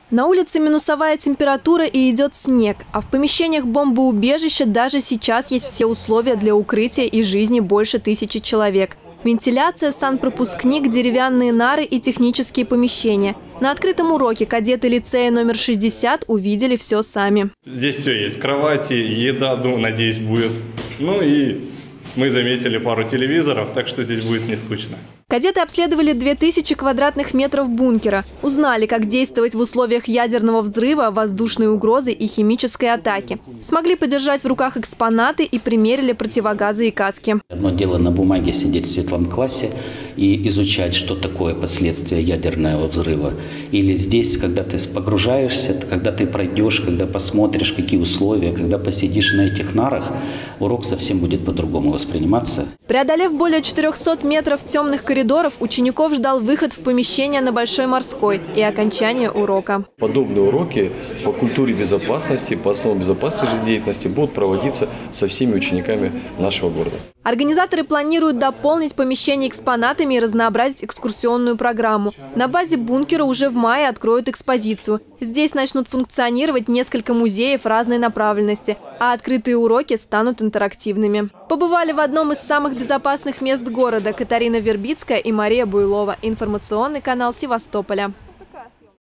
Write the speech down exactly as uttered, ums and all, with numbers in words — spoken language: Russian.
На улице минусовая температура и идет снег, а в помещениях бомбоубежища даже сейчас есть все условия для укрытия и жизни больше тысячи человек. Вентиляция, санпропускник, деревянные нары и технические помещения. На открытом уроке кадеты лицея номер шестьдесят увидели все сами. Здесь все есть. Кровати, еда, ну, надеюсь, будет. Ну и мы заметили пару телевизоров, так что здесь будет не скучно. Кадеты обследовали две тысячи квадратных метров бункера. Узнали, как действовать в условиях ядерного взрыва, воздушной угрозы и химической атаки. Смогли подержать в руках экспонаты и примерили противогазы и каски. Одно дело на бумаге сидеть в светлом классе и изучать, что такое последствия ядерного взрыва. Или здесь, когда ты погружаешься, когда ты пройдешь, когда посмотришь, какие условия, когда посидишь на этих нарах, урок совсем будет по-другому восприниматься. Преодолев более четырёхсот метров темных коридоров, учеников ждал выход в помещение на Большой Морской и окончание урока. Подобные уроки по культуре безопасности, по основам безопасной жизнедеятельности будут проводиться со всеми учениками нашего города. Организаторы планируют дополнить помещение экспонатами и разнообразить экскурсионную программу. На базе бункера уже в мае откроют экспозицию. Здесь начнут функционировать несколько музеев разной направленности, а открытые уроки станут интерактивными. Побывали в одном из самых безопасных мест города Катарина Вербицкая и Мария Буйлова. Информационный канал Севастополя.